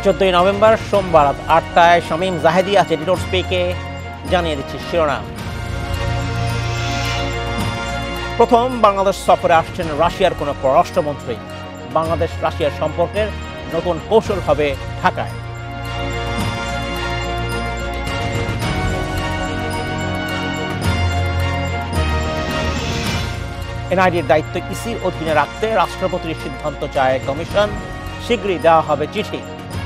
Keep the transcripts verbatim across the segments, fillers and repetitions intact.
চোদ্দই নভেম্বর সোমবার রাত আটটায় শামীম জাহেদি আছে এডিটর স্পিকে জানিয়ে দিচ্ছি শিরোনাম। প্রথম বাংলাদেশ সফরে আসছেন রাশিয়ার কোনো পররাষ্ট্রমন্ত্রী। বাংলাদেশ রাশিয়ার সম্পর্কের নতুন কৌশল হবে ঢাকায়। এনআইডির দায়িত্ব ইসির অধীনে রাখতে রাষ্ট্রপতির সিদ্ধান্ত চায় কমিশন, শীঘ্রই দেওয়া হবে চিঠি।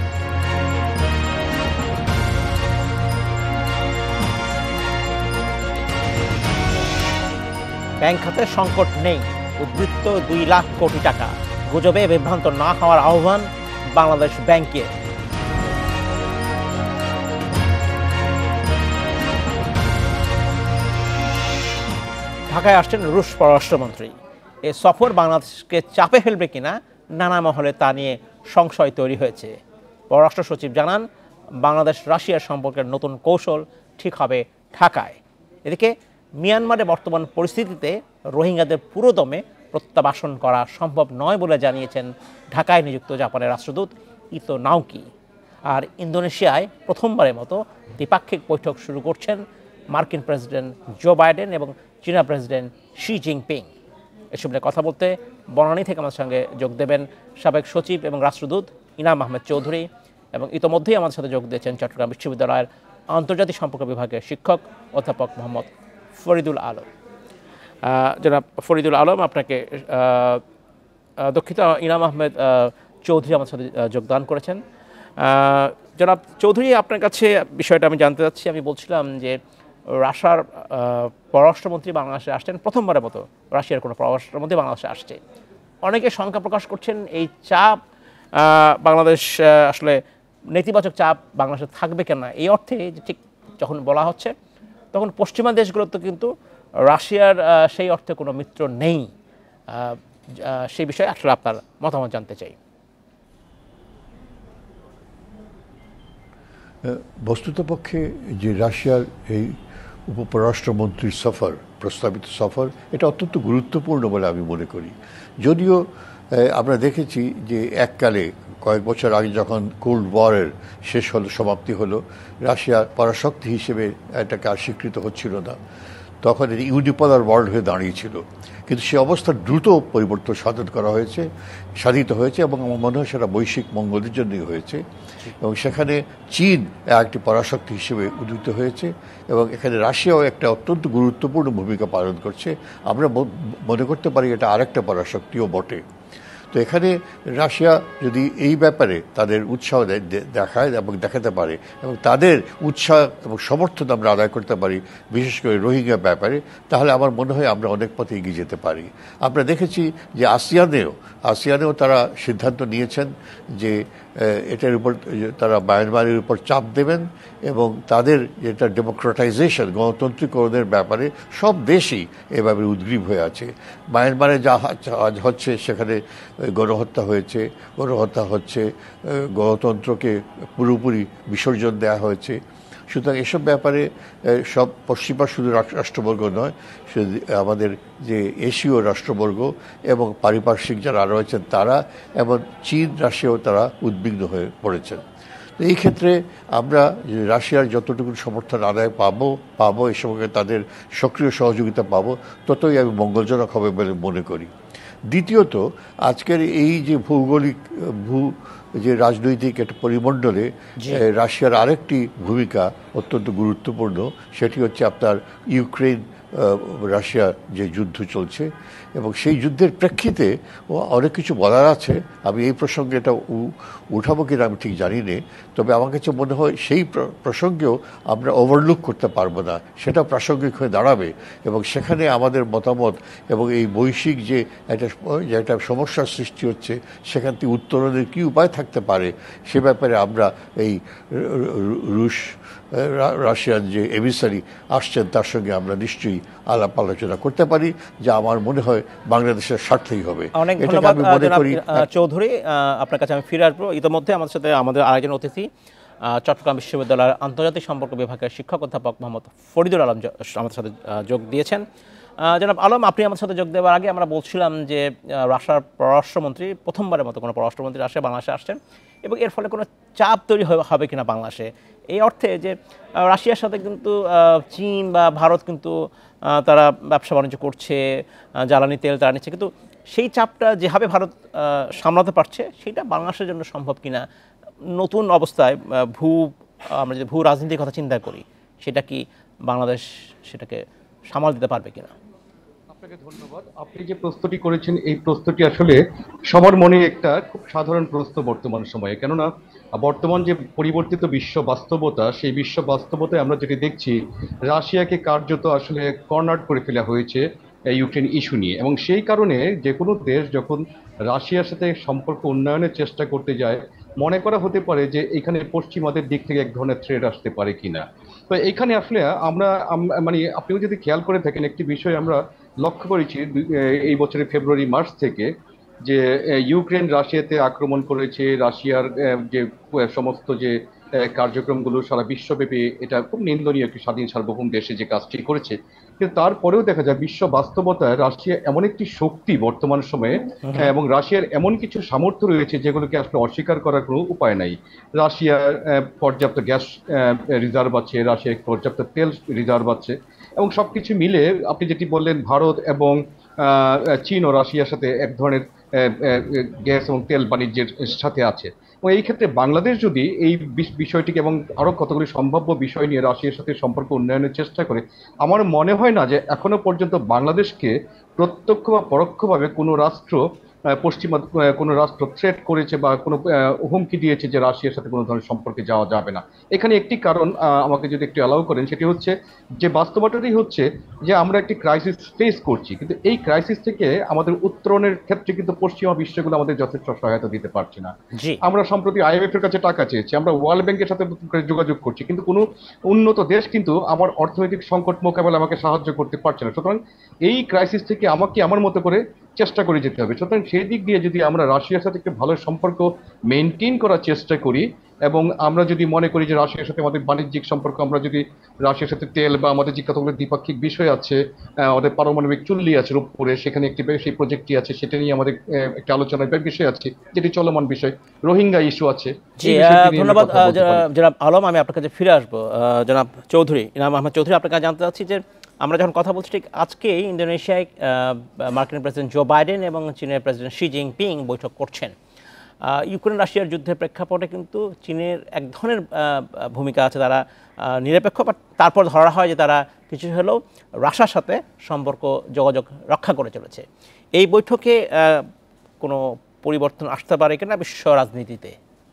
ব্যাংক খাতে সংকট নেই, উদ্বৃত্ত দুই লাখ কোটি টাকা। গুজবে বিভ্রান্ত না হওয়ার আহ্বান বাংলাদেশ ব্যাংকে। ঢাকায় আসছেন রুশ পররাষ্ট্রমন্ত্রী। এ সফর বাংলাদেশকে চাপে ফেলবে কিনা নানা মহলে তা নিয়ে সংশয় তৈরি হয়েছে। পররাষ্ট্র সচিব জানান, বাংলাদেশ রাশিয়ার সম্পর্কের নতুন কৌশল ঠিক হবে ঢাকায়। এদিকে মিয়ানমারে বর্তমান পরিস্থিতিতে রোহিঙ্গাদের পুরোদমে প্রত্যাবাসন করা সম্ভব নয় বলে জানিয়েছেন ঢাকায় নিযুক্ত জাপানের রাষ্ট্রদূত ইতো নাওকি। আর ইন্দোনেশিয়ায় প্রথমবারের মতো দ্বিপাক্ষিক বৈঠক শুরু করছেন মার্কিন প্রেসিডেন্ট জো বাইডেন এবং চীনা প্রেসিডেন্ট শি জিনপিং। এসব নিয়ে কথা বলতে বনানী থেকে আমাদের সঙ্গে যোগ দেবেন সাবেক সচিব এবং রাষ্ট্রদূত ইনাম আহমেদ চৌধুরী, এবং ইতোমধ্যেই আমাদের সাথে যোগ দিয়েছেন চট্টগ্রাম বিশ্ববিদ্যালয়ের আন্তর্জাতিক সম্পর্ক বিভাগের শিক্ষক অধ্যাপক মোহাম্মদ ফরিদুল আলম। জনাব ফরিদুল আলম, আপনাকে দুঃখিত, ইনাম আহমেদ চৌধুরী আমার সাথে যোগদান করেছেন। জনাব চৌধুরী, আপনার কাছে বিষয়টা আমি জানতে চাচ্ছি। আমি বলছিলাম যে রাশিয়ার পররাষ্ট্রমন্ত্রী বাংলাদেশে আসছেন, প্রথমবারের মতো রাশিয়ার কোনো পররাষ্ট্রমন্ত্রী বাংলাদেশে আসছে। অনেকে শঙ্কা প্রকাশ করছেন এই চাপ বাংলাদেশ আসলে নেতিবাচক চাপ বাংলাদেশে থাকবে কেন। এই অর্থে যে ঠিক যখন বলা হচ্ছে তখন পশ্চিমা দেশগুলোর তো কিন্তু রাশিয়ার সেই অর্থে কোনো মিত্র নেই। সেই বিষয়ে আসলে আপনার মতামত জানতে চাই। বস্তুতপক্ষে যে রাশিয়ার এই উপপররাষ্ট্রমন্ত্রীর সফর, প্রস্তাবিত সফর, এটা অত্যন্ত গুরুত্বপূর্ণ বলে আমি মনে করি। যদিও আমরা দেখেছি যে এককালে কয়েক বছর আগে যখন কোল্ড ওয়ারের শেষ হলো, সমাপ্তি হলো, রাশিয়া পরাশক্তি হিসেবে এটাকে আর স্বীকৃত হচ্ছিল না, তখন এটি ইউনিপোলার ওয়ার্ল্ড হয়ে দাঁড়িয়েছিল। কিন্তু সে অবস্থা দ্রুত পরিবর্তন সাধন করা হয়েছে, সাধিত হয়েছে, এবং আমার মনে হয় সেটা বৈশ্বিক মঙ্গলের জন্যই হয়েছে। এবং সেখানে চীন একটি পরাশক্তি হিসেবে উদিত হয়েছে, এবং এখানে রাশিয়াও একটা অত্যন্ত গুরুত্বপূর্ণ ভূমিকা পালন করছে। আমরা মনে করতে পারি এটা আরেকটা পরাশক্তিও বটে। তো এখানে রাশিয়া যদি এই ব্যাপারে তাদের উৎসাহ দেখায় এবং দেখাতে পারে, এবং তাদের উৎসাহ এবং সমর্থন আমরা আদায় করতে পারি, বিশেষ করে রোহিঙ্গা ব্যাপারে, তাহলে আমার মনে হয় আমরা অনেক পথে এগিয়ে যেতে পারি। আমরা দেখেছি যে আসিয়ানেও আসিয়ানেও তারা সিদ্ধান্ত নিয়েছেন যে এটার উপর তারা মায়ানমারের উপর চাপ দেবেন, এবং তাদের যেটা ডেমোক্রেটাইজেশন, গণতান্ত্রিকরণের ব্যাপারে সব দেশই এভাবে উদ্গ্রীব হয়ে আছে। মায়ানমারে যা হচ্ছে, সেখানে গণহত্যা হয়েছে, গণহত্যা হচ্ছে, গণতন্ত্রকে পুরোপুরি বিসর্জন দেওয়া হয়েছে। সুতরাং এসব ব্যাপারে সব পশ্চিমা শুধু রাষ্ট্রবর্গ নয়, আমাদের যে এশীয় রাষ্ট্রবর্গ এবং পারিপার্শ্বিক যারা রয়েছেন তারা, এবং চীন, রাশিয়াও তারা উদ্বিগ্ন হয়ে পড়েছেন। তো এই ক্ষেত্রে আমরা রাশিয়ার যতটুকু সমর্থন আদায় পাবো পাবো এ সঙ্গে তাদের সক্রিয় সহযোগিতা পাবো, ততই আমি মঙ্গলজনক হবে বলে মনে করি। দ্বিতীয়ত, আজকের এই যে ভৌগোলিক ভূ যে রাজনৈতিক একটা পরিমণ্ডলে রাশিয়ার আরেকটি ভূমিকা অত্যন্ত গুরুত্বপূর্ণ, সেটি হচ্ছে আপনার ইউক্রেন রাশিয়ার যে যুদ্ধ চলছে, এবং সেই যুদ্ধের প্রেক্ষিতে অনেক কিছু বলার আছে। আমি এই প্রসঙ্গে এটা উঠাবো কিনা আমি ঠিক জানি না, তবে আমার কাছে মনে হয় সেই প্রসঙ্গেও আমরা ওভারলুক করতে পারবো না, সেটা প্রাসঙ্গিক হয়ে দাঁড়াবে, এবং সেখানে আমাদের মতামত এবং এই বৈশ্বিক যে একটা যে একটা সমস্যার সৃষ্টি হচ্ছে, সেখান থেকে উত্তরণের কী উপায় থাকতে পারে, সে ব্যাপারে আমরা এই রুশ রাশিয়ান যে এমিসারি আসছেন তার সঙ্গে আমরা নিশ্চয়ই আলাপ আলোচনা করতে পারি, যা আমার মনে হয় বাংলাদেশের স্বার্থেই হবে। অনেক ধন্যবাদ জনাব চৌধুরী, আপনার কাছে আমি ফিরে আসবো। ইতিমধ্যে আমাদের সাথে আমাদের আরেকজন অতিথি চট্টগ্রাম বিশ্ববিদ্যালয়ের আন্তর্জাতিক সম্পর্ক বিভাগের শিক্ষক অধ্যাপক মোহাম্মদ ফরিদুল আলম আমাদের সাথে যোগ দিয়েছেন। জনাব আলম, আপনি আমাদের সাথে যোগ দেওয়ার আগে আমরা বলছিলাম যে রাশিয়ার পররাষ্ট্রমন্ত্রী প্রথমবারের মতো কোনো পররাষ্ট্রমন্ত্রী রাশিয়া বাংলাদেশে আসছেন এবং এর ফলে কোনো চাপ তৈরি হবে কিনা বাংলাদেশে, এই অর্থে যে রাশিয়ার সাথে কিন্তু চীন বা ভারত কিন্তু তারা ব্যবসা বাণিজ্য করছে, জ্বালানি তেল তারা নিচ্ছে, কিন্তু সেই চাপটা যেভাবে ভারত সামলাতে পারছে সেটা বাংলাদেশের জন্য সম্ভব কিনা নতুন অবস্থায় ভূ আমরা যদি ভূ রাজনীতির কথা চিন্তা করি, সেটা কি বাংলাদেশ সেটাকে সামাল দিতে পারবে কিনা? আপনাকে ধন্যবাদ। আপনি যে প্রশ্নটি করেছেন এই প্রশ্নটি আসলে সবার মনে একটা খুব সাধারণ প্রশ্ন বর্তমান সময়ে, কেননা বর্তমান যে পরিবর্তিত বিশ্ব বাস্তবতা, সেই বিশ্ব বাস্তবতায় আমরা যেটি দেখছি, রাশিয়াকে কার্যত আসলে কর্নার করে ফেলা হয়েছে ইউক্রেন ইস্যু নিয়ে, এবং সেই কারণে যে কোনো দেশ যখন রাশিয়ার সাথে সম্পর্ক উন্নয়নের চেষ্টা করতে যায়, মনে করা হতে পারে যে এখানে পশ্চিমাদের দিক থেকে এক ধরনের থ্রেট আসতে পারে কিনা। তো এখানে আসলে আমরা মানে আপনিও যদি খেয়াল করে থাকেন, একটি বিষয় আমরা লক্ষ্য করেছি এই বছরের ফেব্রুয়ারি মার্চ থেকে, যে ইউক্রেন রাশিয়াতে আক্রমণ করেছে, রাশিয়ার যে সমস্ত যে কার্যক্রমগুলো সারা বিশ্বব্যাপী, এটা খুব নিন্দনীয় একটি স্বাধীন সার্বভৌম দেশে যে কাজটি করেছে। কিন্তু তারপরেও দেখা যায় বিশ্ব বাস্তবতায় রাশিয়া এমন একটি শক্তি বর্তমান সময়ে, এবং রাশিয়ার এমন কিছু সামর্থ্য রয়েছে যেগুলোকে আসলে অস্বীকার করার কোনো উপায় নাই। রাশিয়ার পর্যাপ্ত গ্যাস রিজার্ভ আছে, রাশিয়ার পর্যাপ্ত তেল রিজার্ভ আছে, এবং সবকিছু মিলে আপনি যেটি বললেন ভারত এবং চীন ও রাশিয়ার সাথে এক ধরনের গ্যাস এবং তেল বাণিজ্যের সাথে আছে। এবং এই ক্ষেত্রে বাংলাদেশ যদি এই বিষয়টিকে এবং আরো কতগুলি সম্ভাব্য বিষয় নিয়ে রাশিয়ার সাথে সম্পর্ক উন্নয়নের চেষ্টা করে, আমার মনে হয় না যে এখনো পর্যন্ত বাংলাদেশকে প্রত্যক্ষ বা পরোক্ষভাবে কোনো রাষ্ট্র পশ্চিমা কোনো রাষ্ট্র থ্রেট করেছে বা কোনো হুমকি দিয়েছে যে রাশিয়ার সাথে কোনো ধরনের সম্পর্কে যাওয়া যাবে না। এখানে একটি কারণ আমাকে যদি একটু অ্যালাউ করেন, সেটি হচ্ছে যে বাস্তবতাটাই হচ্ছে যে আমরা একটি ক্রাইসিস ফেস করছি, কিন্তু এই ক্রাইসিস থেকে আমাদের উত্তরণের ক্ষেত্রে কিন্তু পশ্চিমা বিশ্বগুলো আমাদের যথেষ্ট সহায়তা দিতে পারছে না। আমরা সম্প্রতি আইএমএফ এর কাছে টাকা চেয়েছি, আমরা ওয়ার্ল্ড ব্যাংকের সাথে যোগাযোগ করছি, কিন্তু কোনো উন্নত দেশ কিন্তু আমার অর্থনৈতিক সংকট মোকাবেলা আমাকে সাহায্য করতে পারছে না। সুতরাং এই ক্রাইসিস থেকে আমাকে আমার মতো করে চেষ্টা করে যেতে হবে। সুতরাং সেই দিক দিয়ে যদি আমরা রাশিয়ার সাথে একটি ভালো সম্পর্ক মেনটেন করার চেষ্টা করি, এবং আমরা যদি মনে করি যে রাশিয়ার সাথে আমাদের বাণিজ্যিক সম্পর্ক, আমরা যদি রাশিয়ার সাথে তেল বা আমাদের যে কতগুলো দ্বিপাক্ষিক বিষয় আছে, আমাদের পারমাণবিক চুল্লি আছে রূপপুরে, সেখানে একটি সেই প্রজেক্টটি আছে, সেটা নিয়ে আমাদের একটা আলোচনার বিষয় আছে, যেটি চলমান বিষয়, রোহিঙ্গা ইস্যু আছে। ধন্যবাদ জনাব আলম, আমি আপনার কাছে ফিরে আসবো। জনাব চৌধুরী, ইনাম আহমেদ চৌধুরী, আপনার কাছে জানতে চাচ্ছি যে আমরা যখন কথা বলছি ঠিক আজকেই ইন্দোনেশিয়ায় মার্কিন প্রেসিডেন্ট জো বাইডেন এবং চীনের প্রেসিডেন্ট শি জিনপিং বৈঠক করছেন। ইউক্রেন রাশিয়ার যুদ্ধের প্রেক্ষাপটে কিন্তু চীনের এক ধরনের ভূমিকা আছে, তারা নিরপেক্ষ, বাট তারপর ধরা হয় যে তারা কিছু হলেও রাশিয়ার সাথে সম্পর্ক যোগাযোগ রক্ষা করে চলেছে। এই বৈঠকে কোনো পরিবর্তন আসতে পারে কিনা বিশ্ব রাজনীতিতে?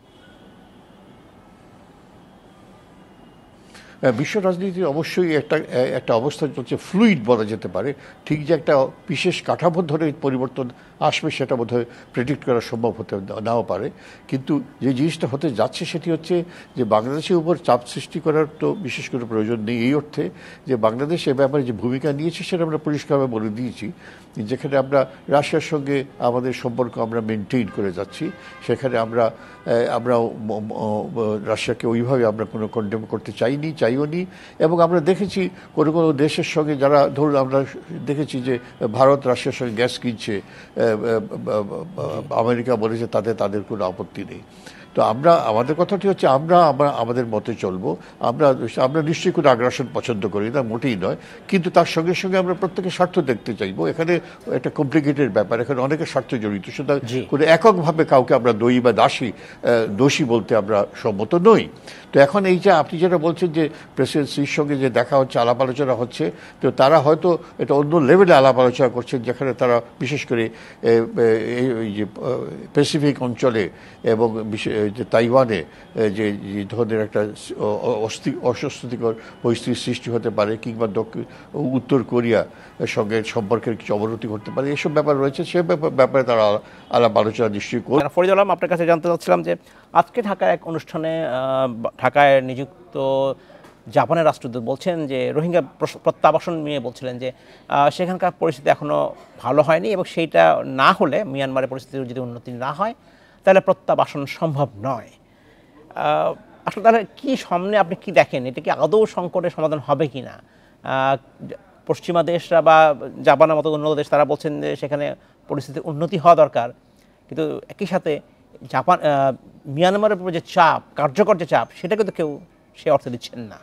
বিশ্ব রাজনীতি অবশ্যই একটা একটা অবস্থা চলছে, ফ্লুইড বলা যেতে পারে। ঠিক যে একটা বিশেষ কাঠামো ধরে পরিবর্তন আসবে সেটা বোধহয় প্রেডিক্ট করা সম্ভব হতে নাও পারে, কিন্তু যে জিনিসটা হতে যাচ্ছে সেটি হচ্ছে যে বাংলাদেশের উপর চাপ সৃষ্টি করার তো বিশেষ করে প্রয়োজন নেই, এই অর্থে যে বাংলাদেশ এ ব্যাপারে যে ভূমিকা নিয়েছে সেটা আমরা পরিষ্কারভাবে বলে দিয়েছি। যেখানে আমরা রাশিয়ার সঙ্গে আমাদের সম্পর্ক আমরা মেনটেন করে যাচ্ছি, সেখানে আমরা আমরা রাশিয়াকে ওইভাবে আমরা কোনো কন্ডেম করতে চাইনি, চাইও নি। এবং আমরা দেখেছি কোনো কোনো দেশের সঙ্গে যারা, ধরুন আমরা দেখেছি যে ভারত রাশিয়ার সঙ্গে গ্যাস কিনছে, আমেরিকা বলেছে তাতে তাদের কোনো আপত্তি নেই। তো আমরা আমাদের কথাটি হচ্ছে আমরা আমরা আমাদের মতে চলবো। আমরা আমরা নিশ্চয়ই কোনো আগ্রাসন পছন্দ করি না, মোটেই নয়, কিন্তু তার সঙ্গে সঙ্গে আমরা প্রত্যেকের স্বার্থ দেখতে চাইবো। এখানে একটা কমপ্লিকেটেড ব্যাপার, এখানে অনেকের স্বার্থ জড়িত, সুতরাং কোনো এককভাবে কাউকে আমরা দয়ী বা দাসী দোষী বলতে আমরা সম্মত নই। তো এখন এই যে আপনি যেটা বলছেন যে প্রেসিডেন্ট সির সঙ্গে যে দেখা হচ্ছে, আলাপ আলোচনা হচ্ছে, তো তারা হয়তো এটা অন্য লেভেলে আলাপ আলোচনা করছেন, যেখানে তারা বিশেষ করে এই যে প্যাসিফিক অঞ্চলে এবং যে তাইওয়ানে যে ধরনের একটা অস্বস্তিকর পরিস্থিতির সৃষ্টি হতে পারে, কিংবা দক্ষিণ উত্তর কোরিয়া সঙ্গে সম্পর্কের কিছু অবনতি ঘটতে পারে, এসব ব্যাপার রয়েছে, সে ব্যাপারে তারা আলাপ আলোচনা নিশ্চয়ই করবে। ফরিদ আলম, আপনার কাছে জানতে চাচ্ছিলাম যে আজকে ঢাকায় এক অনুষ্ঠানে ঢাকায় নিযুক্ত জাপানের রাষ্ট্রদূত বলছেন যে রোহিঙ্গা প্রত্যাবাসন নিয়ে বলছিলেন যে সেখানকার পরিস্থিতি এখনও ভালো হয়নি, এবং সেইটা না হলে মিয়ানমারের পরিস্থিতির যদি উন্নতি না হয় তাহলে প্রত্যাবাসন সম্ভব নয়। আসলে তাহলে কি সামনে আপনি কি দেখেন, এটা কি আদৌ সংকটের সমাধান হবে কি না? পশ্চিমা দেশরা বা জাপানের মতো উন্নত দেশ তারা বলছেন যে সেখানে পরিস্থিতির উন্নতি হওয়া দরকার, কিন্তু একই সাথে জাপান মিয়ানমারের উপর যে চাপ, কার্যকর যে চাপ, সেটা কিন্তু কেউ সে অর্থ দিচ্ছেন না।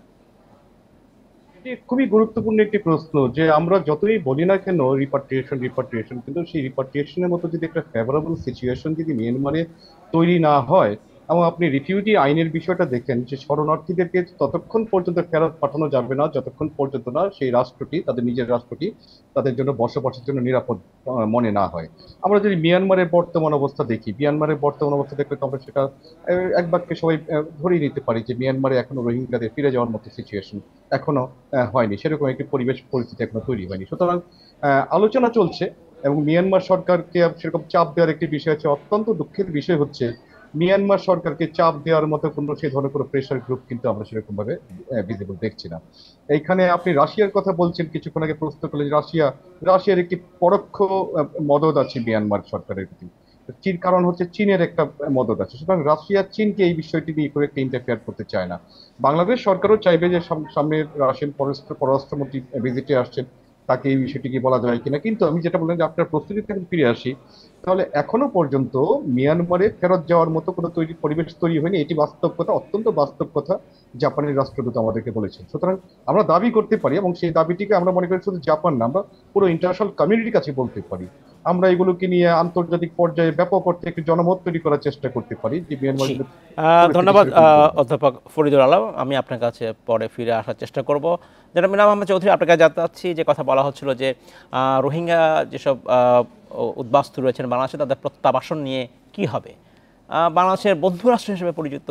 এটি খুবই গুরুত্বপূর্ণ একটি প্রশ্ন যে আমরা যতই বলি না কেন রিপাট্রিয়েশন রিপাট্রিয়েশন, কিন্তু সেই রিপাট্রিয়েশনের মতো যদি একটা ফেভারেবল সিচুয়েশন যদি মিয়ানমারে তৈরি না হয়, এবং আপনি রিফিউজি আইনের বিষয়টা দেখেন যে শরণার্থীদেরকে ততক্ষণ পর্যন্ত ফেরত পাঠানো যাবে না যতক্ষণ পর্যন্ত না সেই রাষ্ট্রটি, তাদের নিজের রাষ্ট্রটি তাদের জন্য বসবাসের জন্য নিরাপদ আহ, মনে না হয়। আমরা যদি মিয়ানমারের বর্তমান অবস্থা দেখি, মিয়ানমারের বর্তমান অবস্থা দেখলে তো আমরা সেটা আহ, এক বাক্যে সবাই আহ, ধরেই নিতে পারি যে মিয়ানমারে এখনো রোহিঙ্গাদের ফিরে যাওয়ার মতো সিচুয়েশন এখনো আহ, হয়নি, সেরকম একটি পরিবেশ পরিস্থিতি এখনো তৈরি হয়নি। সুতরাং আহ, আলোচনা চলছে এবং মিয়ানমার সরকারকে সেরকম চাপ দেওয়ার একটি বিষয় আছে। অত্যন্ত দুঃখের বিষয় হচ্ছে মিয়ানমার সরকারকে চাপ দেওয়ার মতো কোনো সেই ধরনের কোনো প্রেশার গ্রুপ কিন্তু আমরা সেরকম ভাবে ভিজিবল দেখছি না। এইখানে আপনি রাশিয়ার কথা বলছেন, কিছুক্ষণ আগে প্রশ্ন করলেন যে রাশিয়া, রাশিয়ার একটি পরোক্ষ আহ, মদদ আছে মিয়ানমার সরকারের প্রতি। চীন, কারণ হচ্ছে চীনের একটা মদদ আছে। সুতরাং রাশিয়া চীনকে এই বিষয়টি নিয়ে করে একটা ইন্টারফেয়ার করতে চায় না। বাংলাদেশ সরকারও চাইবে যে সাম- সামনে রাশিয়ান পররাষ্ট্র পররাষ্ট্রমন্ত্রী ভিজিটে আসছেন, তাকে এই বিষয়টি কি বলা যায় কিনা। কিন্তু আমি যেটা বললাম যে আপনার প্রস্তুতি থেকে ফিরে আসি, তাহলে এখনো পর্যন্ত মিয়ানমারে ফেরত যাওয়ার মতো কোনো তৈরি পরিবেশ তৈরি হয়নি। এটি বাস্তব কথা, অত্যন্ত বাস্তব কথা জাপানের রাষ্ট্রদূত আমাদেরকে বলেছেন। সুতরাং আমরা দাবি করতে পারি, এবং সেই দাবিটিকে আমরা মনে করি শুধু জাপান না, আমরা পুরো ইন্টারন্যাশনাল কমিউনিটির কাছে বলতে পারি। আমরা এগুলোকে নিয়ে আন্তর্জাতিক পর্যায়ে ব্যাপক অর্থে একটি জনমত তৈরি করার চেষ্টা করতে পারি যে মিয়ানমার জি, কিন্তু আহ, পরিস্থিতি ধন্যবাদ সেরকম আহ, করবে। অধ্যাপক ফরিদুল আলম। আমি আপনার কাছে পরে ফিরে আসার চেষ্টা করব। যেটা মিনাম আহমেদ চৌধুরী, আপনার কাছে জানতে চাচ্ছি, যে কথা বলা হচ্ছিল যে আহ, রোহিঙ্গা যেসব আহ, উদ্বাস্তু রয়েছেন বাংলাদেশে, তাদের প্রত্যাবাসন নিয়ে কি হবে? আহ, বাংলাদেশের বন্ধু রাষ্ট্র হিসেবে পরিচিত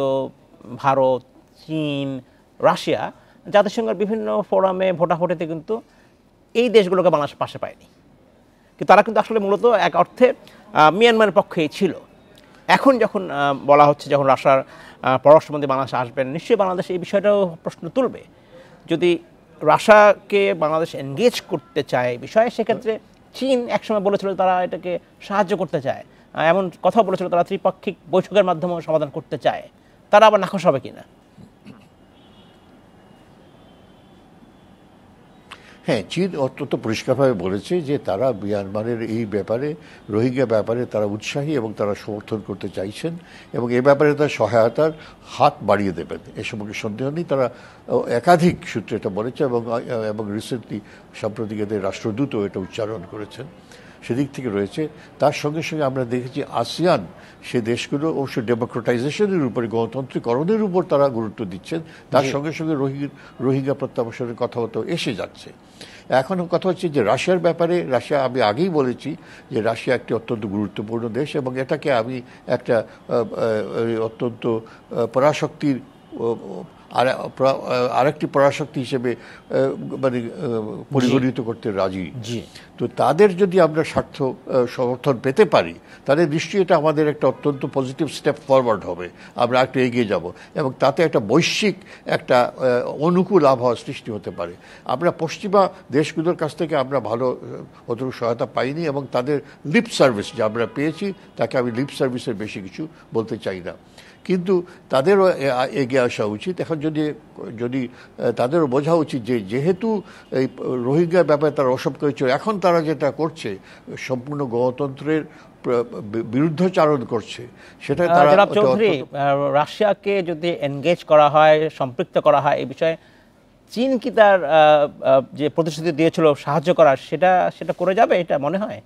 ভারত, চীন, রাশিয়া জাতিসংঘের বিভিন্ন ফোরামে ভোটাভুটিতে কিন্তু এই দেশগুলোকে বাংলাদেশ পাশে পায়নি, কিন্তু তারা কিন্তু আসলে মূলত এক অর্থে আহ, মিয়ানমারের পক্ষেই ছিল। এখন যখন আহ, বলা হচ্ছে যখন রাশিয়ার আহ, পররাষ্ট্রমন্ত্রী বাংলাদেশে আসবেন, নিশ্চয়ই বাংলাদেশ এই বিষয়টাও প্রশ্ন তুলবে। যদি রাশিয়াকে বাংলাদেশ এনগেজ করতে চায় এই বিষয়ে, সেক্ষেত্রে চীন একসময় বলেছিল তারা এটাকে সাহায্য করতে চায়, আহ, এমন কথা বলেছিল তারা ত্রিপাক্ষিক বৈঠকের মাধ্যমেও সমাধান করতে চায়। তারা আবার নাখোশ হবে কিনা? হ্যাঁ, চীন অত্যন্ত পরিষ্কারভাবে বলেছে যে তারা মিয়ানমারের এই ব্যাপারে, রোহিঙ্গা ব্যাপারে তারা উৎসাহী এবং তারা সমর্থন করতে চাইছেন, এবং এ ব্যাপারে তার সহায়তার হাত বাড়িয়ে দেবেন, এ সম্পর্কে সন্দেহ নেই। তারা একাধিক সূত্রে এটা বলেছে, এবং এবং রিসেন্টলি সাম্প্রতিক এদের রাষ্ট্রদূতও এটা উচ্চারণ করেছেন। সেদিক থেকে রয়েছে। তার সঙ্গে সঙ্গে আমরা দেখেছি আসিয়ান সে দেশগুলো অবশ্য ডেমোক্রেটাইজেশনের উপরে, গণতন্ত্রীকরণের উপর তারা গুরুত্ব দিচ্ছেন। তার সঙ্গে সঙ্গে রোহিঙ্গা রোহিঙ্গা প্রত্যাবাসনের কথাবার্তাও এসে যাচ্ছে। এখন কথা হচ্ছে যে রাশিয়ার ব্যাপারে, রাশিয়া আমি আগেই বলেছি যে রাশিয়া একটি অত্যন্ত গুরুত্বপূর্ণ দেশ, এবং এটাকে আমি একটা অত্যন্ত পরাশক্তির আর আরেকটি পরাশক্তি হিসেবে মানে পরিগণিত করতে রাজি। তো তাদের যদি আমরা স্বার্থ সমর্থন পেতে পারি, তাহলে নিশ্চয়ই এটা আমাদের একটা অত্যন্ত পজিটিভ স্টেপ ফরওয়ার্ড হবে, আমরা একটু এগিয়ে যাব, এবং তাতে একটা বৈশ্বিক একটা অনুকূল আবহাওয়া সৃষ্টি হতে পারে। আমরা পশ্চিমা দেশগুলোর কাছ থেকে আমরা ভালো অতটুকু সহায়তা পাইনি, এবং তাদের লিপ সার্ভিস যা আমরা পেয়েছি তাকে আমি লিপ সার্ভিসের বেশি কিছু বলতে চাই না, কিন্তু তাদেরও এগিয়ে আসা উচিত। এখন যদি যদি তাদেরও বোঝা উচিত যে যেহেতু এই রোহিঙ্গা ব্যাপারে তারা অসব করেছিল, এখন তারা যেটা করছে সম্পূর্ণ গণতন্ত্রের বিরুদ্ধাচারণ করছে, সেটা তারা। চৌধুরী, রাশিয়াকে যদি এনগেজ করা হয়, সম্পৃক্ত করা হয় এই বিষয়ে, চীন কি তার যে প্রতিশ্রুতি দিয়েছিল সাহায্য করার, সেটা সেটা করে যাবে এটা মনে হয়?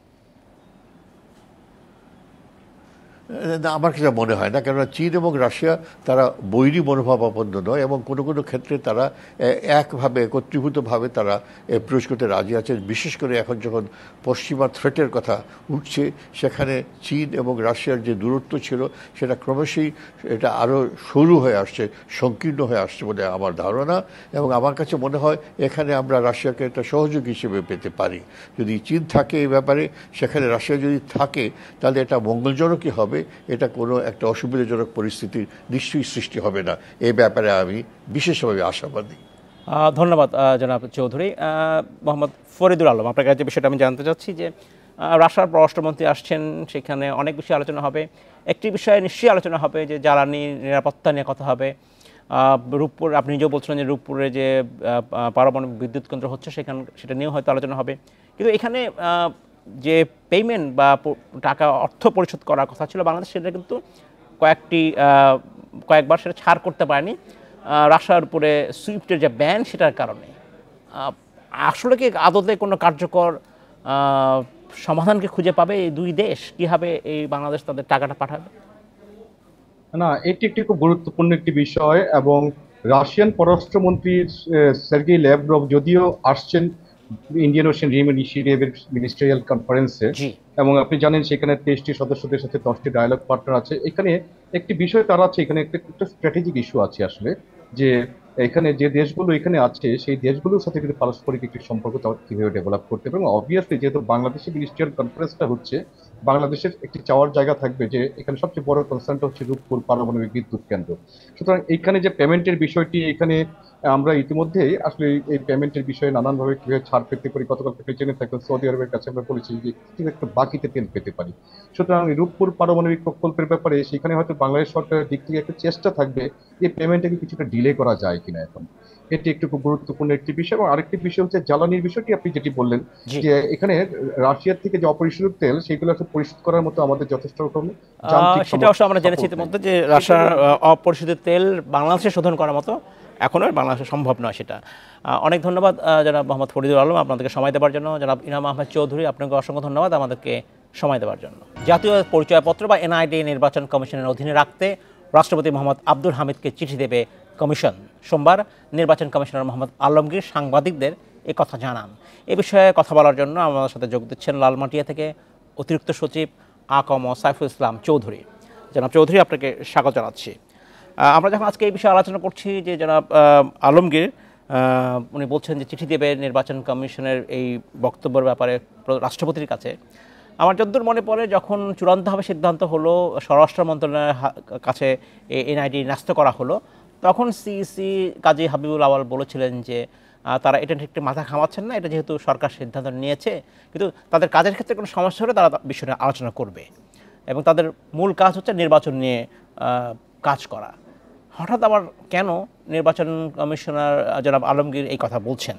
না, আমার কাছে মনে হয় না, কেননা চীন এবং রাশিয়া তারা বৈরী মনোভাবাপন্ন নয়, এবং কোনো কোনো ক্ষেত্রে তারা একভাবে একত্রীভূতভাবে তারা অ্যাপ্রোচ করতে রাজি আছেন। বিশেষ করে এখন যখন পশ্চিমা থ্রেটের কথা উঠছে, সেখানে চীন এবং রাশিয়ার যে দূরত্ব ছিল সেটা ক্রমশই এটা আরও সরু হয়ে আসছে, সংকীর্ণ হয়ে আসছে বলে আমার ধারণা, এবং আমার কাছে মনে হয় এখানে আমরা রাশিয়াকে একটা সহযোগী হিসেবে পেতে পারি। যদি চীন থাকে এই ব্যাপারে, সেখানে রাশিয়া যদি থাকে, তাহলে এটা মঙ্গলজনকই হবে, এটা কোনো একটা অসুবিধাজনক পরিস্থিতির নিশ্চয়ই সৃষ্টি হবে না। এই ব্যাপারে আমি বিশেষভাবে আশাবাদী। ধন্যবাদ জনাব চৌধুরী। মোহাম্মদ ফরিদুল আলম, আপনার কাছে বিষয়টা আমি জানতে চাচ্ছি যে রাশিয়ার পররাষ্ট্রমন্ত্রী আসছেন, সেখানে অনেক বেশি আলোচনা হবে। একটি বিষয়ে নিশ্চয়ই আলোচনা হবে যে জ্বালানি নিরাপত্তা নিয়ে কথা হবে। রূপপুর আপনি নিজেও বলছিলেন যে রূপপুরে যে পারমাণবিক বিদ্যুৎ কেন্দ্র হচ্ছে সেখানে সেটা নিয়েও হয়তো আলোচনা হবে, কিন্তু এখানে যে পেমেন্ট বা টাকা অর্থ পরিশোধ করার কথা ছিল বাংলাদেশ, সেটা কিন্তু কয়েকটি কয়েকবার সেটা ছাড় করতে পারেনি রাশিয়ার উপরে সুইফটের যে ব্যান সেটার কারণে। আসলে কি আদতে কোনো কার্যকর সমাধানকে খুঁজে পাবে এই দুই দেশ? কীভাবে এই বাংলাদেশ তাদের টাকাটা পাঠাবে? না, এটি একটি খুব গুরুত্বপূর্ণ একটি বিষয়, এবং রাশিয়ান পররাষ্ট্রমন্ত্রী সার্গেই ল্যাভরভ যদিও আসছেন ইন্ডিয়ান ওশিয়ান রিম ইনিশিয়েটিভের মিনিস্ট্রিয়াল কনফারেন্সে, এবং আপনি জানেন সেখানে তেইশটি সদস্যদের সাথে দশটি ডায়ালগ পার্টনার আছে। এখানে একটি বিষয় তারা আছে, এখানে একটা একটা স্ট্র্যাটেজিক ইস্যু আছে আসলে, যে এখানে যে দেশগুলো এখানে আছে সেই দেশগুলোর সাথে কিন্তু পারস্পরিক একটি সম্পর্ক কিভাবে ডেভেলপ করতে হবে। এবং অবভিয়াসলি যেহেতু বাংলাদেশের মিনিস্ট্রিয়াল কনফারেন্সটা হচ্ছে, বাংলাদেশের একটি চাওয়ার জায়গা থাকবে যে এখানে সবচেয়ে বড় কনসার্নটা হচ্ছে রূপপুর পারমাণবিক বিদ্যুৎ কেন্দ্র। সুতরাং এখানে যে পেমেন্টের বিষয়টি, এখানে আমরা ইতিমধ্যেই আসলে এই পেমেন্টের বিষয়ে নানানভাবে কিভাবে ছাড় পেতে পারি, গতকাল থেকে জেনে থাকবেন সৌদি আরবের কাছে আমরা বলেছি যে কিছু একটা বাকিতে তেল পেতে পারি। সুতরাং রূপপুর পারমাণবিক প্রকল্পের ব্যাপারে সেখানে হয়তো বাংলাদেশ সরকারের দিক থেকে একটা চেষ্টা থাকবে এই পেমেন্টটাকে কিছুটা ডিলে করা যায় কিনা। এখন এটি একটু খুব গুরুত্বপূর্ণ একটি বিষয়। এবং আরেকটি বিষয় হচ্ছে জ্বালানির বিষয়টি আপনি যেটি বললেন, যে এখানে রাশিয়ার থেকে যে অপরিশোধিত তেল সেগুলো পরিশোধ করার মতো আমাদের যথেষ্ট রকম যান্ত্রিক, সেটা অবশ্য আমরা জেনেছি ইতিমধ্যে যে রাশিয়ার অপরিশোধিত তেল বাংলাদেশে শোধন করার মতো এখনও বাংলাদেশে সম্ভব নয় সেটা। অনেক ধন্যবাদ জনাব মোহাম্মদ ফরিদুল আলম আপনাদেরকে সময় দেওয়ার জন্য। জনাব ইনাম আহমেদ চৌধুরী, আপনাকে অসংখ্য ধন্যবাদ আমাদেরকে সময় দেওয়ার জন্য। জাতীয় পরিচয়পত্র বা এনআইডি নির্বাচন কমিশনের অধীনে রাখতে রাষ্ট্রপতি মোহাম্মদ আব্দুল হামিদকে চিঠি দেবে কমিশন। সোমবার নির্বাচন কমিশনার মোহাম্মদ আলমগীর সাংবাদিকদের এ কথা জানান। এ বিষয়ে কথা বলার জন্য আমাদের সাথে যোগ দিচ্ছেন লালমাটিয়া থেকে অতিরিক্ত সচিব আকম সাইফুল ইসলাম চৌধুরী। জনাব চৌধুরী, আপনাকে স্বাগত জানাচ্ছি। আমরা যখন আজকে এই বিষয়ে আলোচনা করছি যে জনাব আলমগীর উনি বলছেন যে চিঠি দেবে নির্বাচন কমিশনের এই বক্তব্যের ব্যাপারে রাষ্ট্রপতির কাছে, আমার যতদূর মনে পড়ে যখন চূড়ান্তভাবে সিদ্ধান্ত হলো স্বরাষ্ট্র মন্ত্রণালয়ের কাছে এনআইডি ন্যস্ত করা হলো, তখন সিইসি কাজী হাবিবুল আওয়াল বলেছিলেন যে তারা এটা ঠিক মাথা ঘামাচ্ছেন না, এটা যেহেতু সরকার সিদ্ধান্ত নিয়েছে, কিন্তু তাদের কাজের ক্ষেত্রে কোনো সমস্যা হলে তারা বিষয়ে আলোচনা করবে, এবং তাদের মূল কাজ হচ্ছে নির্বাচন নিয়ে কাজ করা। হঠাৎ আবার কেন নির্বাচন কমিশনার জনাব আলমগীর এই কথা বলছেন?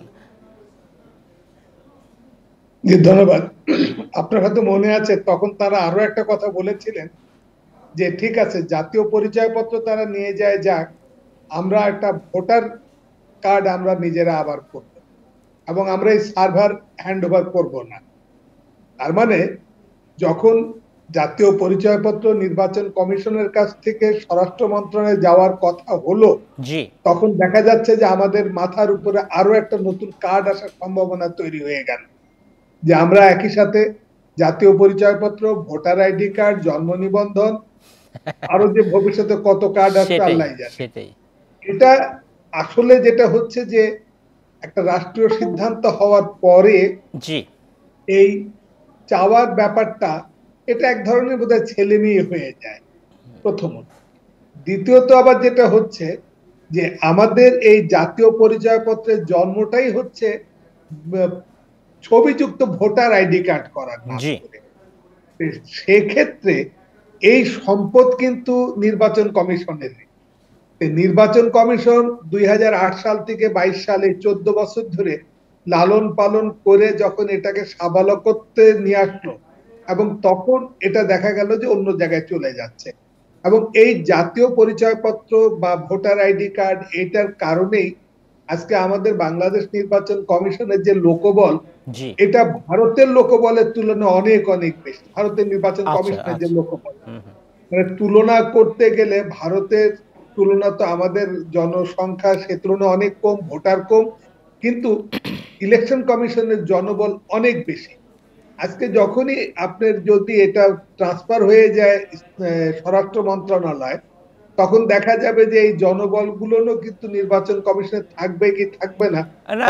ধন্যবাদ। আপনার হয়তো মনে আছে তখন তারা আরো একটা কথা বলেছিলেন যে ঠিক আছে, জাতীয় পরিচয়পত্র তারা নিয়ে যায়, যাক, আমরা একটা ভোটার কার্ড আমরা নিজেরা আবার করব এবং আমরা এই সার্ভার হ্যান্ড ওভার করবো না। তার মানে যখন জাতীয় পরিচয়পত্র নির্বাচন কমিশনের কাছ থেকে স্বরাষ্ট্র মন্ত্রণালয়ে যাওয়ার কথা হলো, তখন দেখা যাচ্ছে যে আমাদের মাথার উপরে আরো একটা নতুন কার্ড আসার সম্ভাবনা তৈরি হয়ে গেল, যে আমরা একই সাথে জাতীয় পরিচয়পত্র, ভোটার আইডি কার্ড, জন্ম নিবন্ধন, আরো যে ভবিষ্যতে কত কার্ড আসবে আল্লাহ জানে। এটা আসলে যেটা হচ্ছে যে একটা রাষ্ট্রীয় সিদ্ধান্ত হওয়ার পরে এই চাওয়ার ব্যাপারটা, এটা এক ধরনের বোধহয় ছেলে মেয়ে হয়ে যায় প্রথমত। দ্বিতীয়ত আবার যেটা হচ্ছে যে আমাদের এই জাতীয় পরিচয়পত্রের জন্মটাই হচ্ছে ছবিযুক্ত ভোটার আইডি কার্ড করার নাম করে। সেক্ষেত্রে এই সম্পদ কিন্তু নির্বাচন কমিশনের। নির্বাচন কমিশন দুই হাজার আট সাল থেকে বাইশ সালে চোদ্দ বছর ধরে লালন পালন করে যখন এটাকে সাবালকত্বে নিয়ে আসলো, এবং তখন এটা দেখা গেল যে অন্য জায়গায় চলে যাচ্ছে, এবং এই জাতীয় পরিচয়পত্র বা ভোটার আইডি কার্ড এটার কারণেই আজকে আমাদের বাংলাদেশ নির্বাচন কমিশনের যে লোকবল, এটা ভারতের লোকবলের তুলনায় অনেক অনেক বেশি। ভারতের নির্বাচন কমিশনের যে লোকবল, মানে তুলনা করতে গেলে ভারতের তুলনা তো আমাদের জনসংখ্যা সে তুলনায় অনেক কম, ভোটার কম, কিন্তু ইলেকশন কমিশনের জনবল অনেক বেশি। আজকে যখনই আপনার যদি এটা ট্রান্সফার হয়ে যায় স্বরাষ্ট্র মন্ত্রণালয়, তখন দেখা যাবে যে এই জনবল গুলো কিন্তু নির্বাচন কমিশনে থাকবে কি থাকবে না,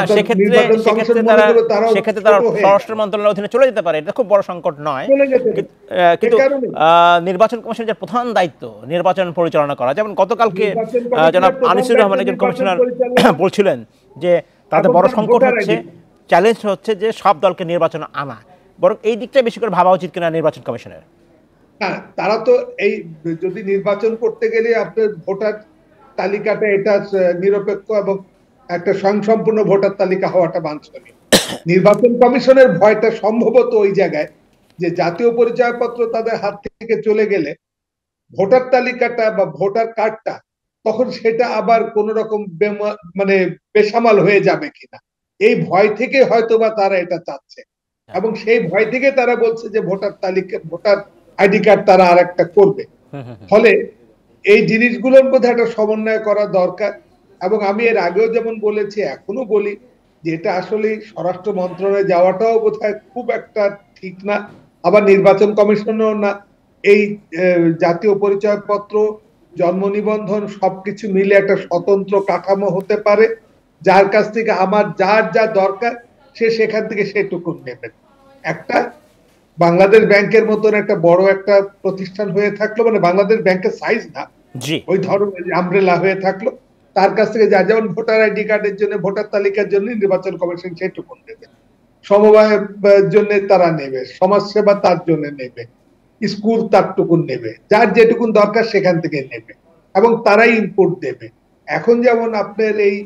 স্বরাষ্ট্র মন্ত্রণালয়ের অধীনে চলে যেতে পারে। এটা খুব বড় সংকট নয়, কিন্তু নির্বাচন কমিশনের প্রধান দায়িত্ব নির্বাচন পরিচালনা করা। যেমন গতকালকে জনাব আনিসুর রহমান একজন কমিশনার বলছিলেন যে তাদের বড় সংকট হচ্ছে, চ্যালেঞ্জ হচ্ছে যে সব দলকে নির্বাচন আনা, বরং এই দিকটা বেশি করে ভাবা উচিত কিনা নির্বাচন কমিশনের। তারা তো এই যদি নির্বাচন করতে গেলে আপনার ভোটার তালিকাটা এটা নিরপেক্ষ এবং একটা স্বয়ংসম্পূর্ণ ভোটার তালিকা হওয়াটা বাঞ্ছনীয়। নির্বাচন কমিশনের ভয়টা সম্ভবত ওই জায়গায় যে জাতীয় পরিচয়পত্র তাদের হাত থেকে চলে গেলে ভোটার তালিকাটা বা ভোটার কার্ডটা তখন সেটা আবার কোন রকম মানে বেসামাল হয়ে যাবে কিনা, এই ভয় থেকে হয়তোবা তারা এটা চাচ্ছে এবং সেই ভয় থেকে তারা বলছে যে ভোটার তালিকা ভোটার আইডি কার্ড তারা আর একটা করবে। ফলে এই জিনিসগুলোর মধ্যে একটা সমন্বয় করা দরকার। এবং আমি এর আগেও যেমন বলেছি এখনো বলি যে এটা আসলে স্বরাষ্ট্র মন্ত্রণালয়ে যাওয়াটাও বোধহয় খুব একটা ঠিক না, আবার নির্বাচন কমিশনও না। এই জাতীয় পরিচয়পত্র, জন্ম নিবন্ধন সবকিছু মিলে একটা স্বতন্ত্র কাঠামো হতে পারে, যার কাছ থেকে আমার যার যা দরকার সে সেখান থেকে সেটুকু নেবেন। একটা বাংলাদেশ ব্যাংকের মতন একটা বড় একটা প্রতিষ্ঠান হয়ে থাকলো, মানে বাংলাদেশ ব্যাংকের সাইজ না, ওই ধরনের আমব্রেলা হয়ে থাকলো, তার কাছ থেকে যা যেমন ভোটার আইডি কার্ডের জন্য ভোটার তালিকার জন্য নির্বাচন কমিশন সেটুকু নেবে, সমবায়ের জন্য তারা নেবে, সমাজসেবা তার জন্য নেবে, স্কুল তারটুকুন নেবে, যার যেটুকুন দরকার সেখান থেকে নেবে এবং তারাই ইনপুট দেবে। এখন যেমন আপনার এই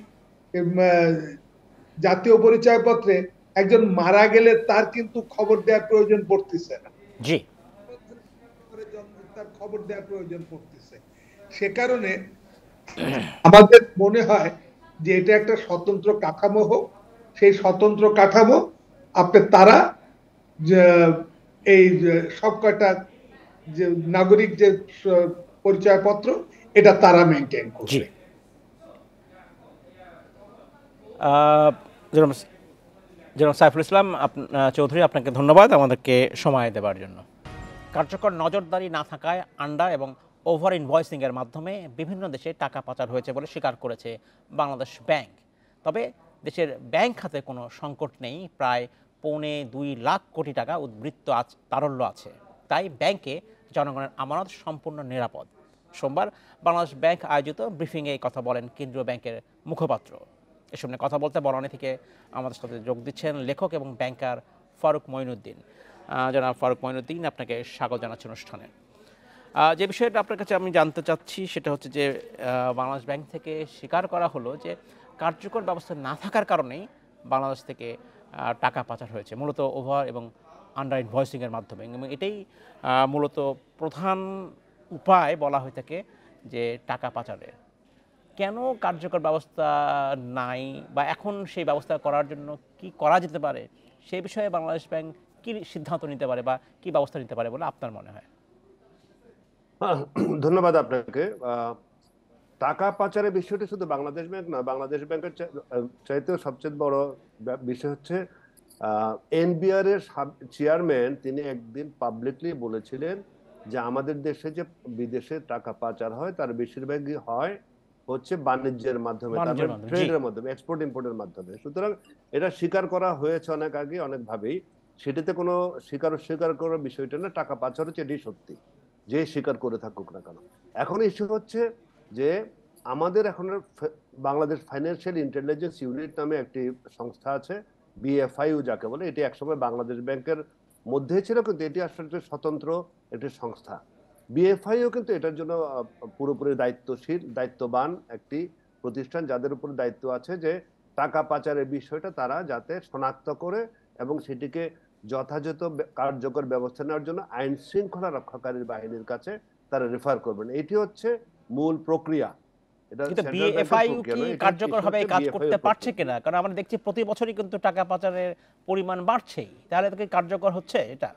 জাতীয় পরিচয়পত্রে একজন মারা গেলে তার কিন্তু খবর দেওয়ার প্রয়োজন পড়তেছে না, জি তার খবর দেওয়ার প্রয়োজন পড়তেছে। সে কারণে আমাদের মনে হয় যে এটা একটা স্বতন্ত্র কাঠামো হোক, সেই স্বতন্ত্র কাঠামো আপনি তারা এই সব কয়টা যে নাগরিক যে পরিচয়পত্র এটা তারা মেনটেন করবে। জনাব সাইফুল ইসলাম চৌধুরী, আপনাকে ধন্যবাদ আমাদেরকে সময় দেওয়ার জন্য। কার্যকর নজরদারি না থাকায় আন্ডার এবং ওভার ইনভয়েসিং এর মাধ্যমে বিভিন্ন দেশে টাকা পাচার হয়েছে বলে স্বীকার করেছে বাংলাদেশ ব্যাংক। তবে দেশের ব্যাংক খাতে কোনো সংকট নেই, প্রায় পৌনে দুই লাখ কোটি টাকা উদ্বৃত্ত তারল্য আছে, তাই ব্যাংকে জনগণের আমানত সম্পূর্ণ নিরাপদ। সোমবার বাংলাদেশ ব্যাংক আয়োজিত ব্রিফিংয়ে এই কথা বলেন কেন্দ্রীয় ব্যাংকের মুখপাত্র। এসব নিয়ে কথা বলতে বনানী থেকে আমাদের সাথে যোগ দিচ্ছেন লেখক এবং ব্যাংকার ফারুক মঈনুদ্দিন। জনাব ফারুক মঈনুদ্দিন, আপনাকে স্বাগত জানাচ্ছি অনুষ্ঠানে। যে বিষয়টা আপনার কাছে আমি জানতে চাচ্ছি সেটা হচ্ছে যে বাংলাদেশ ব্যাংক থেকে স্বীকার করা হলো যে কার্যকর ব্যবস্থা না থাকার কারণেই বাংলাদেশ থেকে টাকা পাচার হয়েছে, মূলত ওভার এবং আন্ডার ইনভয়েসিংয়ের মাধ্যমে, এবং এটাই মূলত প্রধান উপায় বলা হয়ে থাকে যে টাকা পাচারের। কেন কার্যকর ব্যবস্থা নাই বা এখন সেই ব্যবস্থা করার জন্য কি করা যেতে পারে, সেই বিষয়ে বাংলাদেশ ব্যাংক কি সিদ্ধান্ত নিতে পারে বা কি ব্যবস্থা নিতে পারে বলে আপনার মনে হয়? ধন্যবাদ আপনাকে। টাকা পাচারের বিষয়টি শুধু বাংলাদেশ ব্যাংক না, বাংলাদেশ ব্যাংকের চাইতেও সবচেয়ে বড় বিষয় হচ্ছে এনবিআর এর চেয়ারম্যান তিনি একদিন পাবলিকলি বলেছিলেন যে আমাদের দেশে যে বিদেশে টাকা পাচার হয় তার বেশিরভাগই হয় হচ্ছে বাণিজ্যের মাধ্যমে, ট্রেডের মাধ্যমে, এক্সপোর্ট ইম্পোর্টের মাধ্যমে। সুতরাং এটা স্বীকার করা হয়েছে অনেক আগে অনেকভাবেই, সেটিতে কোনো স্বীকার স্বীকার করার বিষয়টা না, টাকা পাচার হচ্ছে এটি সত্যি, যে স্বীকার করে থাকুক না কেন। এখন ইস্যু হচ্ছে যে আমাদের এখন বাংলাদেশ ফাইন্যান্সিয়াল ইন্টেলিজেন্স ইউনিট নামে একটি সংস্থা আছে, বিএফআইইউ যাকে বলে, এটি একসময় বাংলাদেশ ব্যাংকের মধ্যে ছিল, কিন্তু এটি আসলে স্বতন্ত্র একটি সংস্থা। বিএফআইইউ কিন্তু এটার জন্য পুরোপুরি দায়িত্বশীল, দায়িত্ববান একটি প্রতিষ্ঠান, যাদের উপর দায়িত্ব আছে যে টাকা পাচারের বিষয়টা তারা যাতে শনাক্ত করে এবং সেটিকে যথাযথ কার্যকর ব্যবস্থা নেওয়ার জন্য আইন শৃঙ্খলা রক্ষাকারী বাহিনীর কাছে তারা রেফার করবেন। এটি হচ্ছে মূল প্রক্রিয়া। কিন্তু বিএফআইইউ কি কার্যকরভাবে কাজ করতে পারছে কিনা? কারণ আমরা দেখছি প্রতি বছরই কিন্তু টাকা পাচারের পরিমাণ বাড়ছেই, তাহলে তো কি কার্যকর হচ্ছে এটা?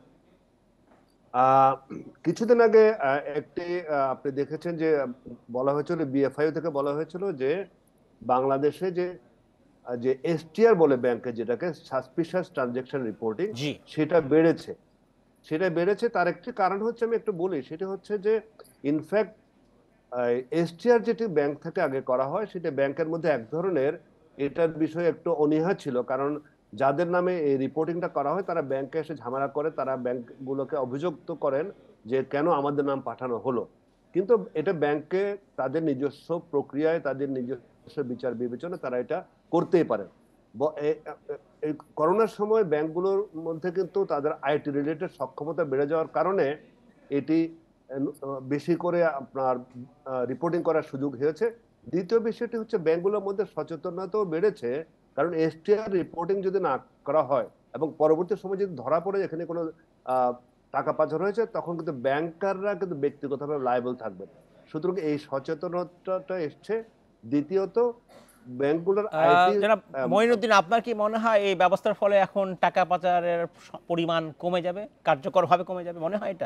কিছুদিন আগে একটি আপনি দেখেছেন যে বলা হয়েছিল, বিএফআইইউ থেকে বলা হয়েছিল যে বাংলাদেশে যে যে এসটিআর বলে ব্যাংকে, যেটাকে সাসপিশিয়াস ট্রানজাকশন রিপোর্টিং, সেটা বেড়েছে। সেটা বেড়েছে তার একটি কারণ হচ্ছে, আমি একটু বলি, সেটা হচ্ছে যে ইনফ্যাক্ট এসটিআর যেটি ব্যাংক থেকে আগে করা হয় সেটা ব্যাংকের মধ্যে এক ধরনের এটার বিষয়ে একটু অনীহা ছিল, কারণ যাদের নামে এই রিপোর্টিংটা করা হয় তারা ব্যাংকে এসে ঝামেলা করে, তারা ব্যাংকগুলোকে অভিযুক্ত করেন যে কেন আমাদের নাম পাঠানো হলো। কিন্তু এটা ব্যাংকে তাদের নিজস্ব প্রক্রিয়ায়, তাদের নিজস্ব বিচার বিবেচনা তারা এটা করতেই পারেন। এই করোনার সময় ব্যাংকগুলোর মধ্যে কিন্তু তাদের আইটি রিলেটেড সক্ষমতা বেড়ে যাওয়ার কারণে এটি বেশি করে আপনার রিপোর্টিং করার সুযোগ হয়েছে, দ্বিতীয় বিষয়টি হচ্ছে ব্যাংকগুলোর মধ্যে সচেতনতাও বেড়েছে, কারণ এসটিআর রিপোর্টিং যদি না করা হয় এবং পরবর্তী সময় যদি ধরা পড়ে এখানে কোনো টাকা পাচার হয়েছে, তখন কিন্তু ব্যাংকাররা কিন্তু ব্যক্তিগতভাবে লায়াবল থাকবে। সুতরাং এই সচেতনতাটা এসছে। দ্বিতীয়ত ব্যাংকগুলোর আইটি। মঈনুদ্দিন, আপনার কি মনে হয় এই ব্যবস্থার ফলে এখন টাকা পাচারের পরিমাণ কমে যাবে, কার্যকরভাবে কমে যাবে মনে হয় এটা?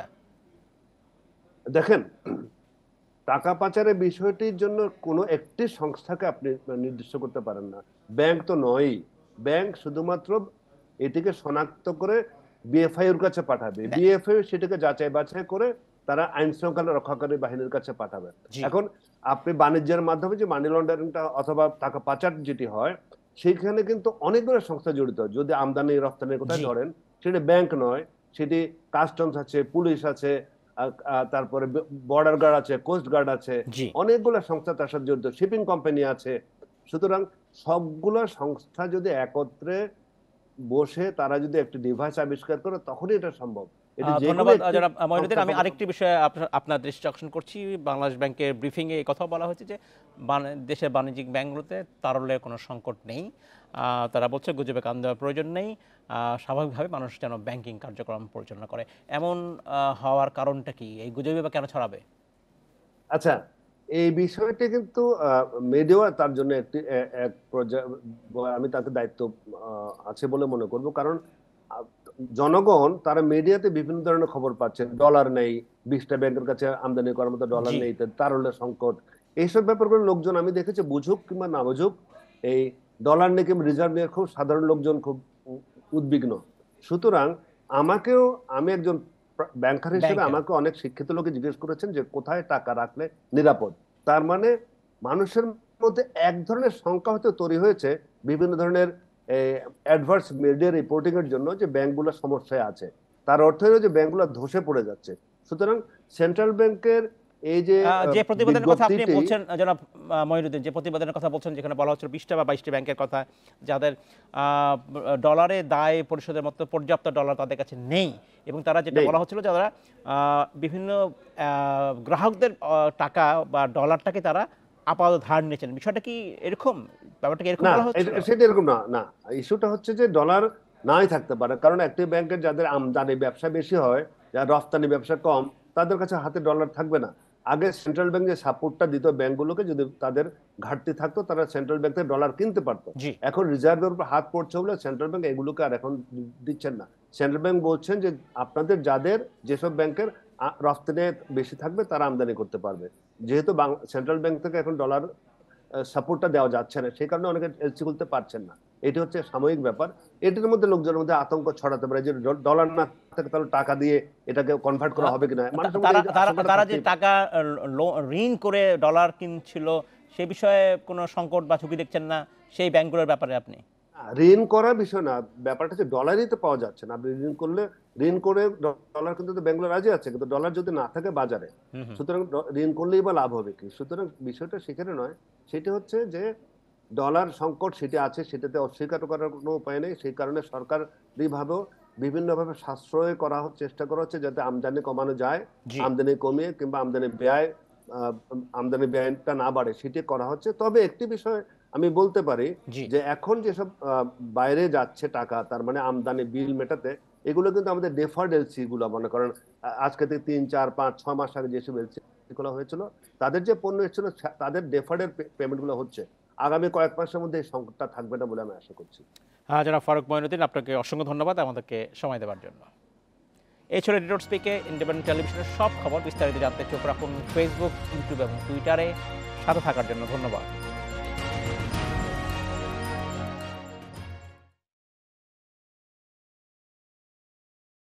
দেখেন, টাকা পাচারের বিষয়টির জন্য কোনো একটি সংস্থাকে আপনি নির্দিষ্ট করতে পারেন না। ব্যাংক তো নয়ই। ব্যাংক শুধুমাত্র এটিকে শনাক্ত করে বিএফআই এর কাছে পাঠাবে, বিএফআই সেটাকে যাচাই বাছাই করে তারা আইন শৃঙ্খলা রক্ষাকারী বাহিনীর কাছে পাঠাবে। এখন আপনি বাণিজ্যের মাধ্যমে যে মানি লন্ডারিংটা অথবা টাকা পাচার যেটি হয়, সেখানে কিন্তু অনেকগুলো সংস্থা জড়িত। যদি আমদানি রপ্তানির কথা ধরেন, সেটি ব্যাংক নয়, সেটি কাস্টমস আছে, পুলিশ আছে, তারপরে বর্ডার গার্ড আছে, কোস্ট গার্ড আছে, অনেকগুলো সংস্থা তার সাথে জড়িত, শিপিং কোম্পানি আছে। সুতরাং সবগুলো সংস্থা যদি একত্রে বসে তারা যদি একটি ডিভাইস আবিষ্কার করে, তখনই এটা সম্ভব। ধন্যবাদ জনাব মঈনুদ্দিন। আমি আরেকটি বিষয়ে আপনার দৃষ্টি আকর্ষণ করছি। বাংলাদেশ ব্যাংকের ব্রিফিং এ কথা বলা হয়েছে যে দেশের বাণিজ্যিক ব্যাংকগুলোতে তারল্যের কোনো সংকট নেই। তারা বলছে গুজবে কান দেওয়ার প্রয়োজন নেই, স্বাভাবিকভাবে মানুষ যেন ব্যাংকিং কার্যক্রম পরিচালনা করে। এমন হওয়ার কারণটা কি? এই গুজবে বা কেন ছড়াবে? আচ্ছা, এই বিষয়টি কিন্তু মিডিয়া তার জন্য একটি এক পর্যায়ে আমি তাকে দায়িত্ব আছে বলে মনে করব। কারণ জনগণ তারা মিডিয়াতে বিভিন্ন ধরনের খবর পাচ্ছে, ডলার নেই, বিশটা ব্যাংকের কাছে আমদানি করার মতো ডলার নেই, তারল্যের সংকট, এইসব ব্যাপারগুলো লোকজন আমি দেখেছি, বুঝুক কিংবা না বুঝুক, এই ডলার নিয়ে কিংবা রিজার্ভ নিয়ে খুব সাধারণ লোকজন খুব উদ্বিগ্ন। সুতরাং আমাকেও, আমি একজন ব্যাংকার হিসেবে আমাকে অনেক শিক্ষিত লোকে জিজ্ঞেস করেছেন যে কোথায় টাকা রাখলে নিরাপদ। তার মানে মানুষের মধ্যে এক ধরনের শঙ্কা হতে তৈরি হয়েছে বিভিন্ন ধরনের অ্যাডভার্স মিডিয়া রিপোর্টিং এর জন্য যে ব্যাংকগুলো সমস্যায় আছে। তার অর্থ হলো যে ব্যাংকগুলো ধসে পড়ে যাচ্ছে। সুতরাং সেন্ট্রাল ব্যাংকের এই যে যে প্রতিবেদনের কথা আপনি বলছেন জনাব মঈনুদ্দিন, যে প্রতিবেদনের কথা বলছেন যেখানে বলা হচ্ছে বিশটা বা বাইশটা ব্যাংকের কথা যাদের ডলারে দায় পরিশোধের মতো পর্যাপ্ত ডলার তাদের কাছে নেই, এবং তারা যেটা বলা হচ্ছিল যারা বিভিন্ন গ্রাহকদের টাকা বা ডলারটাকে তারা আপাতত ধার নিয়েছেন। বিষয়টা কি এরকম? ব্যাপারটা কি এরকম বলা হচ্ছে? সেটা এরকম না। না, ইস্যুটা হচ্ছে যে ডলার নাই থাকতে পারে, কারণ একটি ব্যাংকের যাদের আমদানি ব্যবসা বেশি হয়, যার রফতানি ব্যবসা কম, তাদের কাছে হাতে ডলার থাকবে না। আগে সেন্ট্রাল ব্যাংক যে সাপোর্টটা দিত ব্যাংকগুলোকে, যদি তাদের ঘাটতি থাকতো তারা সেন্ট্রাল ব্যাংক থেকে ডলার কিনতে পারতো। এখন রিজার্ভের উপর হাত পড়ছে বলে সেন্ট্রাল ব্যাংক এগুলোকে আর এখন দিচ্ছেন না। সেন্ট্রাল ব্যাংক বলছেন যে আপনাদের যাদের যেসব ব্যাংকের রফতানি বেশি থাকবে তারা আমদানি করতে পারবে। যেহেতু সেন্ট্রাল ব্যাংক থেকে এখন ডলার সাপোর্টটা দেওয়া যাচ্ছে না, সেই কারণে অনেকে এলসি খুলতে পারছেন না। এটি হচ্ছে সাময়িক ব্যাপার। এটির মধ্যে লোকজনের মধ্যে আতঙ্ক ছড়াতে পারে যে ডলার না থাকে তাহলে টাকা দিয়ে এটাকে কনভার্ট করা হবে কিনা। তারা যে টাকা ঋণ করে ডলার কিনছিল সে বিষয়ে কোনো সংকট বা ঝুঁকি দেখছেন না সেই ব্যাংকগুলোর ব্যাপারে? আপনি ঋণ করার বিষয় না, ব্যাপারটা হচ্ছে ডলারই তো পাওয়া যাচ্ছে না। আপনি ঋণ করলে ঋণ করে ডলার কিন্তু ব্যাংকগুলো রাজি আছে, কিন্তু ডলার যদি না থাকে বাজারে, সুতরাং ঋণ করলেই বা লাভ হবে কি? সুতরাং বিষয়টা সেখানে নয়, সেটি হচ্ছে যে ডলার সংকট সেটি আছে, সেটাতে অস্বীকার করার কোনো উপায় নেই। সেই কারণে সরকারিভাবেও বিভিন্নভাবে সাশ্রয় করা চেষ্টা করা হচ্ছে যাতে আমদানি কমানো যায়, আমদানি কমিয়ে কিংবা আমদানি ব্যয় আমদানি ব্যয়টা না বাড়ে সেটি করা হচ্ছে। তবে একটি বিষয় আমি বলতে পারি যে এখন যেসব বাইরে যাচ্ছে টাকা, তার মানে আমদানি বিল মেটাতে, এগুলো কিন্তু আমাদের ডেফার্ড এলসি গুলো, মনে করেন আজকে থেকে তিন চার পাঁচ ছ মাস আগে যেসব এলসি গুলো হয়েছিল, তাদের যে পণ্য এসেছিল তাদের ডেফার্ডের পেমেন্ট গুলো হচ্ছে। আগামী কয়েক মাসের মধ্যে এই সংকটটা থাকবে না বলে আমি আশা করছি। হ্যাঁ জনাব ফারুক মঈনুদ্দিন, আপনাকে অসংখ্য ধন্যবাদ আমাদেরকে সময় দেওয়ার জন্য। এই ছিল ডিটোর স্পিকে ইন্ডিপেন্ডেন্ট টেলিভিশনের সব খবর। বিস্তারিত জানতে চোখ রাখুন ফেসবুক, ইউটিউব এবং টুইটারে। সাথে থাকার জন্য ধন্যবাদ।